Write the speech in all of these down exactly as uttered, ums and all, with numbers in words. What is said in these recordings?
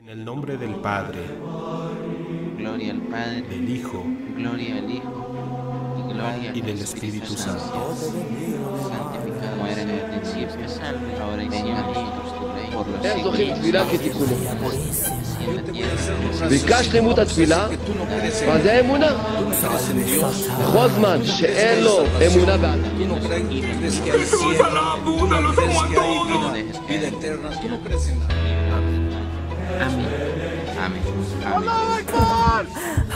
En el nombre del Padre, gloria al Padre, del Hijo, gloria al Hijo, y gloria y al del Espíritu Santo. Santificado como era en el principio, salve, ahora y siempre, por los הם siglos זוכים תפילה כתיקונו. de ביקש לימוד התפילה, מה זה האמונה? בכל זמן שאין לו אמונה באדם. Tú no crees que hay cielo, tú no crees que hay vida, vida eterna, tú no crees en nada. Amén, amén, amén.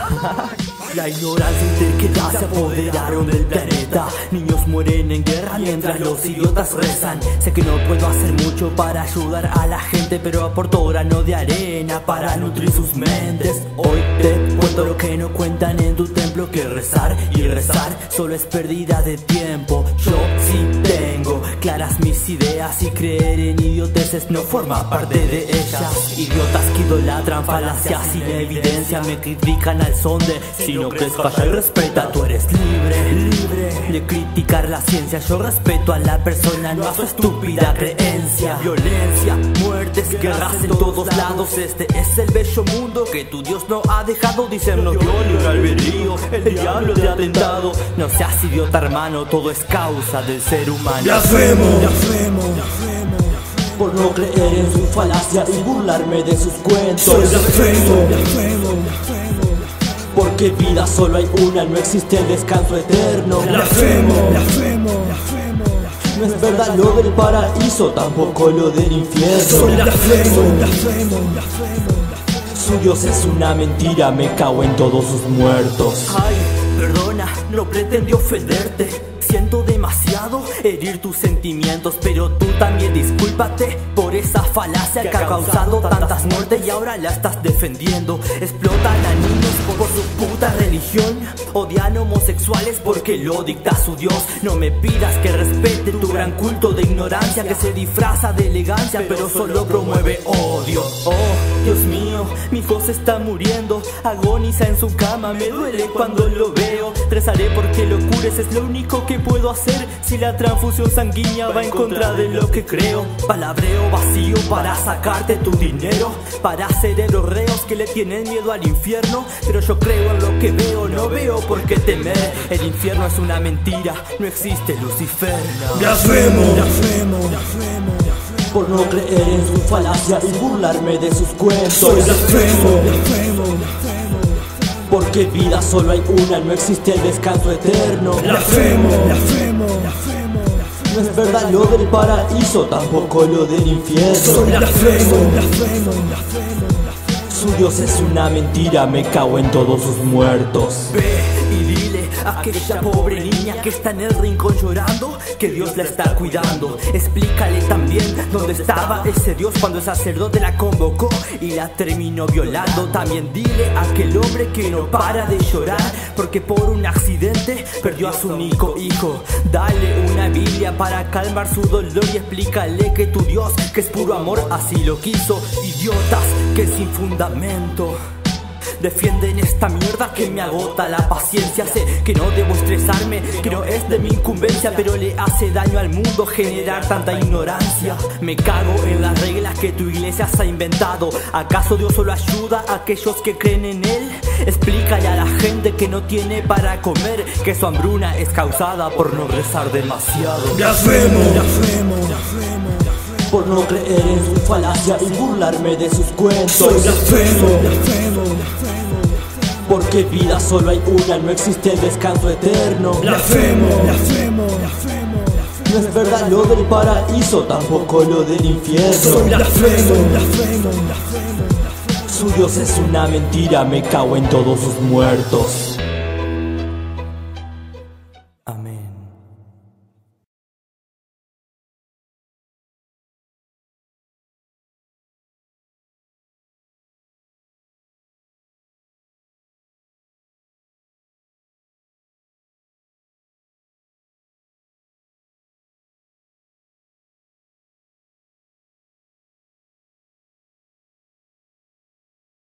La ignorancia y terquedad se apoderaron del planeta. Niños mueren en guerra mientras los idiotas rezan. Sé que no puedo hacer mucho para ayudar a la gente, pero aporto grano de arena para nutrir sus mentes. Hoy te cuento lo que no cuentan en tu templo, que rezar y rezar solo es pérdida de tiempo. Yo sí tengo claras mis ideas y creer en idioteces no forma parte de ellas. Idiotas que idolatran falacias sin evidencia, me critican al son de si no crees, calla y respeta, tú eres libre, libre de criticar la ciencia. Yo respeto a la persona, no a su estúpida creencia. Violencia, muertes, guerras en todos lados. Este es el bello mundo que tu Dios no ha dejado. Dicen no dio libre albedrío, el diablo te ha tentado. No seas idiota, hermano, todo es causa del ser humano. Blasfemo, blasfemo, blasfemo, por no creer en su falacia y burlarme de sus cuentos. soy blasfemo, blasfemo, blasfemo, porque vida solo hay una, no existe el descanso eterno. blasfemo, blasfemo, blasfemo, no es verdad lo del paraíso, tampoco lo del infierno. soy blasfemo, blasfemo, blasfemo, Su Dios es una mentira, me cago en todos sus muertos. Ay, perdona, no pretendí ofenderte. Siento demasiado herir tus sentimientos, pero tú también discúlpate por esa falacia que ha causado tantas muertes y ahora la estás defendiendo. Explotan a niños por su puta religión, odian homosexuales porque lo dicta su Dios. No me pidas que respete tu gran culto de ignorancia que se disfraza de elegancia pero solo promueve odio. Oh, Dios mío, mi hijo se está muriendo, agoniza en su cama, me duele cuando lo veo. Rezaré porque lo cures, es lo único que puedo hacer si la transfusión sanguínea va en contra de lo que creo. Palabreo vacío para sacarte tu dinero, para cerebros reos que le tienen miedo al infierno. Pero yo creo en lo que veo, no veo por qué temer. El infierno es una mentira, no existe Lucifer. No. blasfemo, blasfemo, blasfemo, Por no creer en su falacia y burlarme de sus cuentos. soy blasfemo, blasfemo, blasfemo, porque vida solo hay una, no existe el descanso eterno. blasfemo, blasfemo, blasfemo, no es verdad lo del paraíso, tampoco lo del infierno. soy blasfemo, blasfemo, blasfemo, Su Dios es una mentira, me cago en todos sus muertos. Ve y dile a aquella pobre niña que está en el rincón llorando que Dios la está cuidando. Explícale también dónde estaba ese Dios cuando el sacerdote la convocó y la terminó violando. También dile a aquel hombre que no para de llorar porque por un accidente perdió a su único hijo. Dale una Biblia para calmar su dolor y explícale que tu Dios, que es puro amor, así lo quiso. Idiotas que sin fundamento defienden esta mierda que me agota la paciencia. Sé que no debo estresarme, que no es de mi incumbencia, pero le hace daño al mundo generar tanta ignorancia. Me cago en las reglas que tu iglesia se ha inventado. ¿Acaso Dios solo ayuda a aquellos que creen en Él? Explícale a la gente que no tiene para comer que su hambruna es causada por no rezar demasiado. blasfemo, blasfemo, blasfemo, por no creer en su falacia y burlarme de sus cuentos. soy blasfemo, blasfemo, blasfemo, porque vida solo hay una, no existe el descanso eterno. blasfemo, blasfemo, blasfemo, no es verdad lo del paraíso, tampoco lo del infierno. soy blasfemo, blasfemo, blasfemo, Su Dios es una mentira, me cago en todos sus muertos.